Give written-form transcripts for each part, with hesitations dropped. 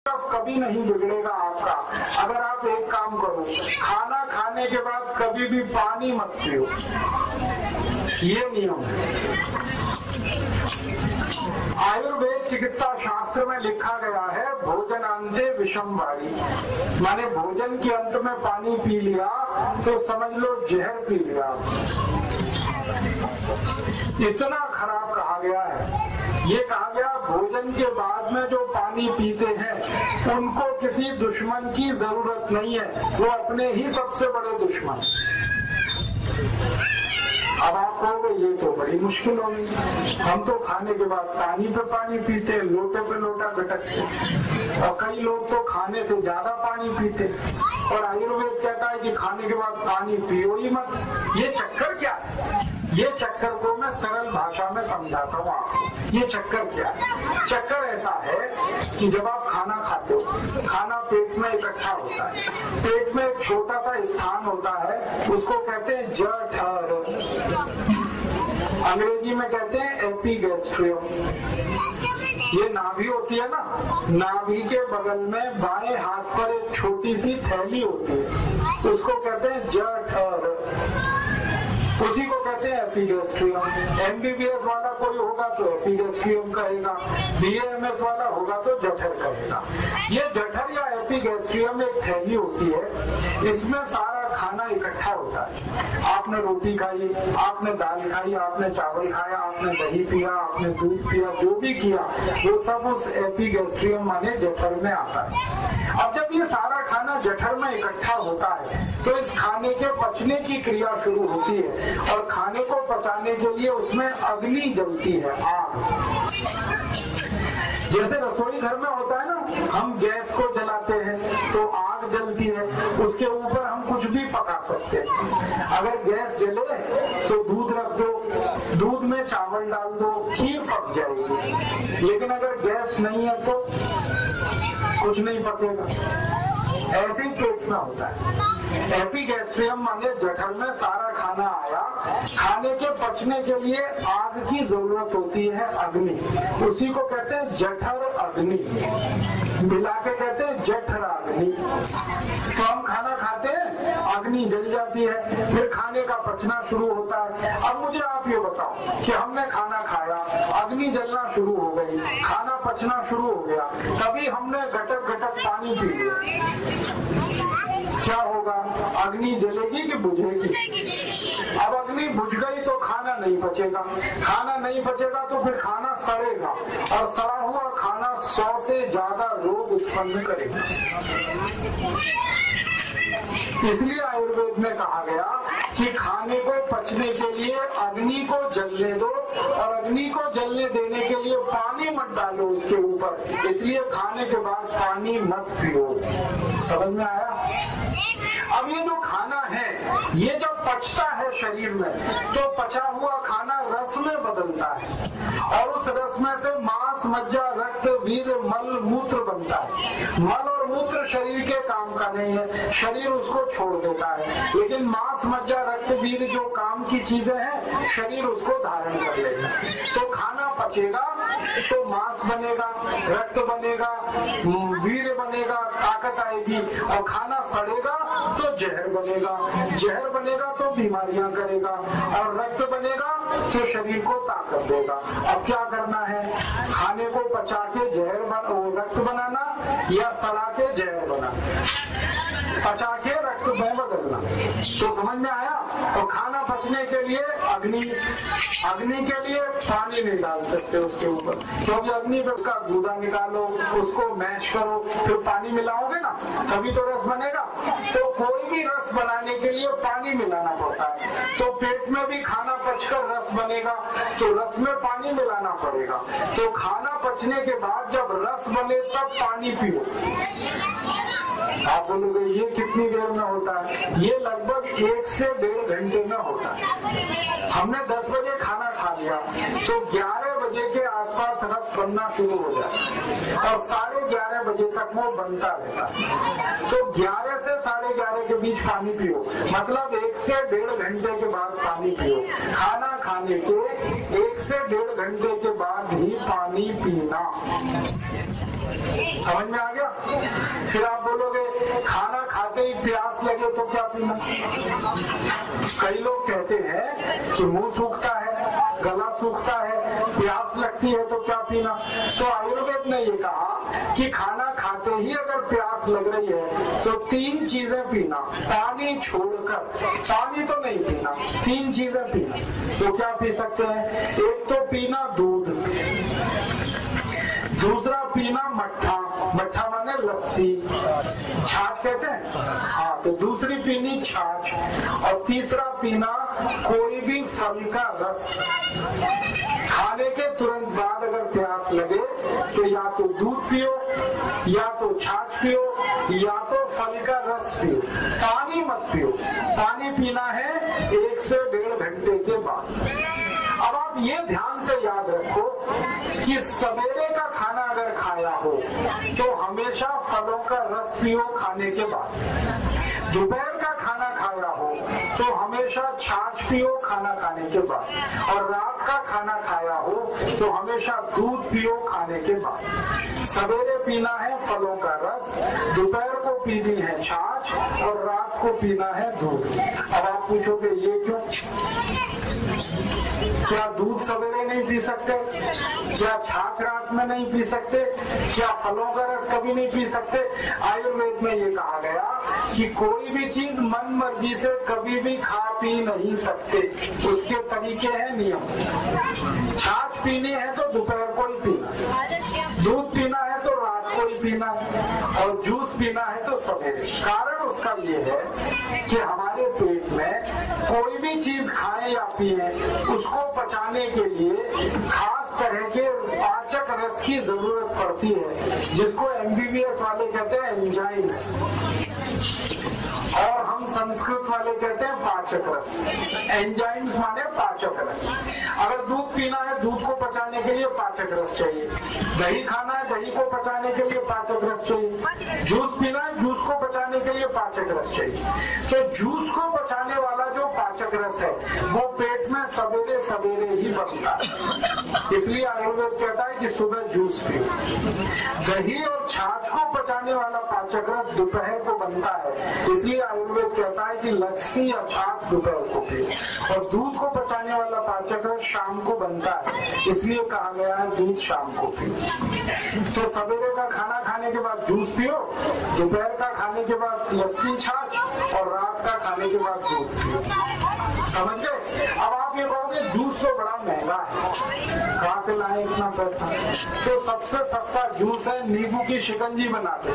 कभी नहीं बिगड़ेगा आपका अगर आप एक काम करो, खाना खाने के बाद कभी भी पानी मत पियो। ये नियम है। आयुर्वेद चिकित्सा शास्त्र में लिखा गया है, भोजनांते विषम वारी, माने भोजन के अंत में पानी पी लिया तो समझ लो जहर पी लिया। इतना खराब कहा गया है। ये कहा गया भोजन के बाद में जो पानी पीते हैं उनको किसी दुश्मन की जरूरत नहीं है, वो अपने ही सबसे बड़े दुश्मन। अब आप कहोगे ये तो बड़ी मुश्किल होगी, हम तो खाने के बाद पानी पे पानी पीते, लोटे पे लोटा गटकते, और कई लोग तो खाने से ज्यादा पानी पीते, और आयुर्वेद कहता है कि खाने के बाद पानी पियो ही मत। ये चक्कर क्या है? ये चक्कर को मैं सरल भाषा में समझाता हूँ आपको। ये चक्कर क्या है? चक्कर ऐसा है कि जब आप खाना खाते हो, खाना पेट में इकट्ठा होता है, पेट में एक छोटा सा स्थान होता है, उसको कहते हैं जठर, अंग्रेजी में कहते हैं एपिगैस्ट्रियम। ये नाभि होती है ना, नाभि के बगल में बाएं हाथ पर एक छोटी सी थैली होती है, उसको कहते हैं जठर, उसी को कहते हैं एपिगैस्ट्रियम। एमबीबीएस वाला कोई होगा तो एपिगैस्ट्रियम कहेगा, बीएएमएस वाला होगा तो जठर कहेगा। ये जठर या एपिगैस्ट्रियम एक थैली होती है, इसमें सारा खाना इकट्ठा होता है। आपने रोटी खाई, आपने दाल खाई, आपने चावल खाया, आपने दही पिया, आपने दूध पिया, जो भी किया वो सब उस एपिगैस्ट्रियम माने जठर में आता है। अब जब ये सारा खाना जठर में इकट्ठा होता है तो इस खाने के पचने की क्रिया शुरू होती है, और खाने को पचाने के लिए उसमें अग्नि जलती है, आग। जैसे रसोई घर में होता है ना, हम गैस को जलाते हैं तो आग जलती है, उसके ऊपर हम कुछ भी पका सकते हैं। अगर गैस जले तो दूध रख दो, दूध में चावल डाल दो, खीर पक जाएगी। लेकिन अगर गैस नहीं है तो कुछ नहीं पकेगा। ऐसे ही पेट में होता है। एपिगैस्ट्रियम माने जठर में सारा खाना आया, खाने के पचने के लिए आग की जरूरत होती है, अग्नि, उसी को कहते हैं जठर अग्नि, मिला के कहते हैं जठराग्नि। तो हम खाना खाते हैं, अग्नि जल जाती है, फिर खाने का पचना शुरू होता है। अब मुझे आप ये बताओ कि हमने खाना खाया, अग्नि जलना शुरू हो गई, खाना पचना शुरू हो गया, तभी हमने घटक घटक पानी पी लिया, क्या होगा? अग्नि जलेगी कि बुझेगी? अब अग्नि बुझ गई तो खाना नहीं पचेगा, खाना नहीं पचेगा तो फिर खाना सड़ेगा, और सड़ा हुआ खाना 100 से ज्यादा रोग उत्पन्न करेगा। इसलिए आयुर्वेद में कहा गया कि खाने को पचने के लिए अग्नि को जलने दो, और अग्नि को जलने देने के लिए पानी मत डालो उसके ऊपर, इसलिए खाने के बाद पानी मत पियो। समझ में आया? अब ये जो खाना है, ये जब पचता है शरीर में तो पचा हुआ खाना रस में बदलता है, और उस रस में से मांस, मज्जा, रक्त, वीर्य, मल, मूत्र बनता है। मल और मूत्र शरीर के काम का नहीं है, शरीर उसको छोड़ देता है, लेकिन मांस, मज्जा, रक्त, वीर्य जो काम की चीजें हैं, शरीर उसको धारण कर लेगा। तो खाना पचेगा तो मांस बनेगा, रक्त बनेगा, वीर्य बनेगा, ताकत आएगी, और खाना सड़ेगा तो जहर बनेगा, जहर बनेगा तो बीमारियां करेगा, और रक्त बनेगा तो शरीर को ताकत देगा। अब क्या करना है? खाने को पचा के जहर रक्त बनाना या सड़ा के जहर बनाना, पचा के रक्त में बदलना। तो समझ में आया? तो खाना पचने के लिए अग्नि के लिए पानी नहीं डाल सकते उसके ऊपर, क्योंकि अग्नि पे उसका गूदा निकालो, उसको मैश करो, फिर पानी मिलाओगे ना तभी तो रस बनेगा। तो कोई भी रस बनाने के लिए पानी मिलाना पड़ता है। तो पेट में भी खाना पचकर रस बनेगा तो रस में पानी मिलाना पड़ेगा। तो खाना पचने के बाद जब रस बने तब पानी पियो। आप बोलोगे ये कितनी देर में होता है? ये लगभग 1 से 1.5 घंटे में होता है। हमने 10 बजे खाना खा लिया तो 11 बजे के आसपास रस बनना शुरू हो जाता है, और 11:30 बजे तक वो बनता रहता है। तो 11 से 11:30 के बीच पानी पियो, मतलब 1 से 1.5 घंटे के बाद पानी पियो। खाना खाने के 1 से 1.5 घंटे के बाद ही पानी पीना। समझ में आ गया? फिर आप बोलोगे खाना खाते ही प्यास लगे तो क्या पीना? कई लोग कहते हैं कि मुंह सूखता है, गला सूखता है, प्यास लगती है तो क्या पीना? तो आयुर्वेद ने ये कहा कि खाना खाते ही अगर प्यास लग रही है तो 3 चीजें पीना, पानी छोड़कर। पानी तो नहीं पीना, 3 चीजें पीना। तो क्या पी सकते हैं? एक तो पीना दूध, दूसरा पीना मट्ठा, मट्ठा माने लस्सी, छाछ कहते हैं, हाँ, तो दूसरी पीनी छाछ, और तीसरा पीना कोई भी फल का रस। खाने के तुरंत बाद अगर प्यास लगे तो या तो दूध पियो, या तो छाछ पियो, या तो फल का रस पियो, पानी मत पियो। पानी पीना है 1 से 1.5 घंटे के बाद। अब आप ये ध्यान से याद रखो कि सवेरे का खाना अगर खाया हो तो हमेशा फलों का रस पियो खाने के बाद। दोपहर का खाना खाया हो तो हमेशा छाछ पियो खाना खाने के बाद, और रात का खाना खाया हो तो हमेशा दूध पियो खाने के बाद। सवेरे पीना है फलों का रस, दोपहर को पीनी है छाछ, और रात को पीना है दूध। अब आप पूछोगे ये क्यों? क्या दूध सवेरे नहीं पी सकते? क्या छाछ रात में नहीं पी सकते? क्या फलों का रस कभी नहीं पी सकते? आयुर्वेद में ये कहा गया कि कोई भी चीज मन मर्जी से कभी भी खा पी नहीं सकते, उसके तरीके हैं, नियम। छाछ पीनी है तो दोपहर को ही पीना, दूध पीना है तो रात को ही पीना, और जूस पीना है तो सवेरे। कारण उसका ये है कि हमारे पेट में कोई भी चीज खाएं या पिए उसको पचाने के लिए खास तरह के पाचक रस की जरूरत पड़ती है, जिसको MBBS वाले कहते हैं एंजाइम्स, और हम संस्कृत वाले कहते हैं पाचक रस। एंजाइम्स माने पाचक रस। अगर दूध पीना है, दूध को पचाने के लिए पाचक रस चाहिए। दही खाना है, दही को पचाने के लिए पाचक रस चाहिए। जूस पीना है, जूस को पचाने के लिए पाचक रस चाहिए। तो जूस को पचाने वाला जो पाचक रस है वो पेट में सवेरे सवेरे ही बनता है, इसलिए आयुर्वेद कहता है कि सुबह जूस पियो। दही और छाछ को पचाने वाला पाचक रस दोपहर को बनता है, इसलिए आयुर्वेद कहता है कि लस्सी या छाछ दोपहर को पियो, और दूध को पचाने वाला पाचक रस शाम को बनता है, इसलिए कहा गया है दूध शाम को पियो। तो सवेरे का खाना खाने के बाद जूस पियो, दोपहर का खाने के बाद लस्सी छाछ, और रात का खाने के बाद दूध पियो। समझ गए? अब आप ये कहोगे जूस तो बड़ा महंगा है, कहाँ से लाए इतना पैसा? तो सबसे सस्ता जूस है नींबू की शिकंजी बनाते।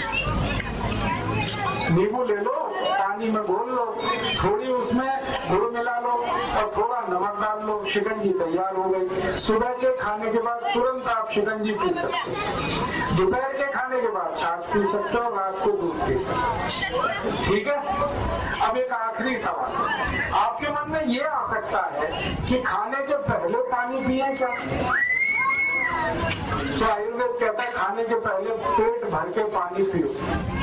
नींबू ले लो, पानी में घोल लो, थोड़ी उसमें गुड़ मिला लो और थोड़ा नमक डाल लो, शिकंजी तैयार हो गई। सुबह के खाने के बाद तुरंत आप शिकंजी पी सकते हो, दोपहर के खाने के बाद छाछ पी सकते हो, रात को दूध पी सकते हो। ठीक है? अब एक आखिरी सवाल आपके मन में ये आ सकता है कि खाने के पहले पानी पिए क्या? तो आयुर्वेद कहता है खाने के पहले पेट भर के पानी पियो,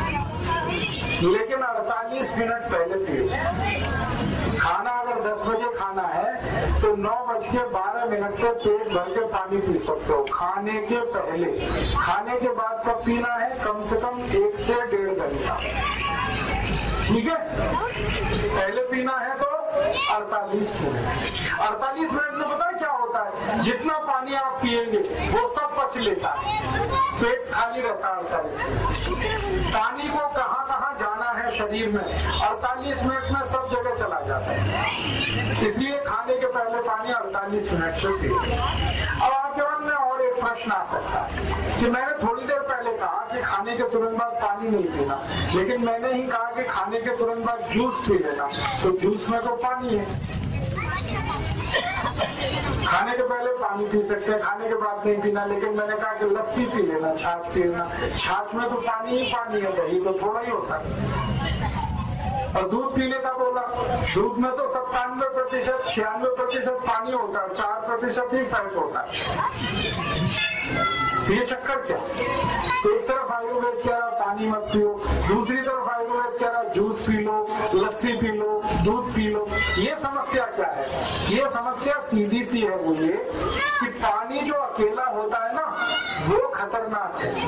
लेकिन 48 मिनट पहले पियो। खाना अगर 10 बजे खाना है तो 9:12 पे पेट भर के पानी पी सकते हो, खाने के पहले। खाने के बाद कब पीना है? कम से कम 1 से 1.5 घंटा। ठीक है? पहले पीना है तो 48 मिनट। 48 मिनट में पता है क्या होता है? जितना पानी आप पिएंगे वो सब पच लेता है, पेट खाली रहता है 48 मिनट। पानी को कहाँ कहाँ जाना है शरीर में 48 मिनट में सब जगह चला जाता है, इसलिए खाने के पहले पानी 48 मिनट से पिए। अब आपके मन में और एक प्रश्न आ सकता है कि मैंने थोड़ी देर पहले कहा कि खाने के तुरंत बाद पानी नहीं पीना, लेकिन मैंने ही कहा कि खाने के तुरंत बाद जूस पी लेना, तो जूस में तो पानी है। खाने के पहले पानी पी सकते हैं, खाने के बाद नहीं पीना, लेकिन मैंने कहा कि लस्सी पी लेना, छाछ पी लेना। छाछ में तो पानी ही पानी है, दही तो थोड़ा ही होता है। और दूध पीने का बोला, दूध में तो 97%, 96% पानी होता है, 4% ही फैट होता है। तो ये चक्कर क्या? एक तरफ आयुर्वेद कह रहा पानी मत पियो, दूसरी तरफ आयुर्वेद कह रहा जूस पी लो, लस्सी पी लो, दूध पी लो। ये समस्या क्या है? ये समस्या सीधी सी है, वो ये कि पानी जो अकेला होता है ना वो खतरनाक है।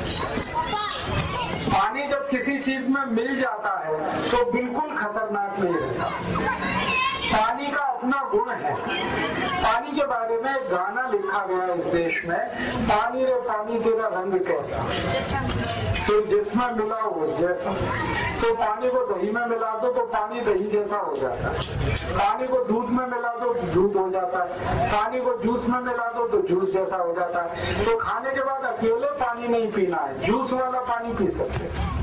पानी जब किसी चीज में मिल जाता है तो बिल्कुल खतरनाक नहीं रहता। पानी का अपना गुण है। पानी के बारे में एक गाना लिखा गया इस देश में, पानी रे पानी तेरा रंग कैसा, तो जिसमें मिला उस जैसा। तो पानी को दही में मिला दो तो पानी दही जैसा हो जाता है, पानी को दूध में मिला दो तो दूध हो जाता है, पानी को जूस में मिला दो तो जूस जैसा हो जाता है। तो खाने के बाद अकेले पानी नहीं पीना है, जूस वाला पानी पी सकते हैं।